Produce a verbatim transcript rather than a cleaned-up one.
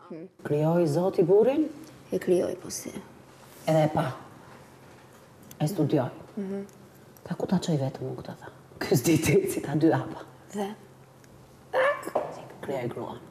Krijoi Zoti burin? E krijoi, po si. Edhe e pa. E studioj. Ta ku ta qoj vetëm më këtë tha? Kësë ditë si ta dy apa. Dhe? Si krijoj grua.